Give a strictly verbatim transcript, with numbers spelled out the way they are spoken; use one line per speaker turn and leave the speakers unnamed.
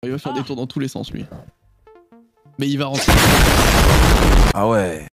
Il va faire ah. des tours dans tous les sens lui. Mais il va rentrer.
Ah ouais.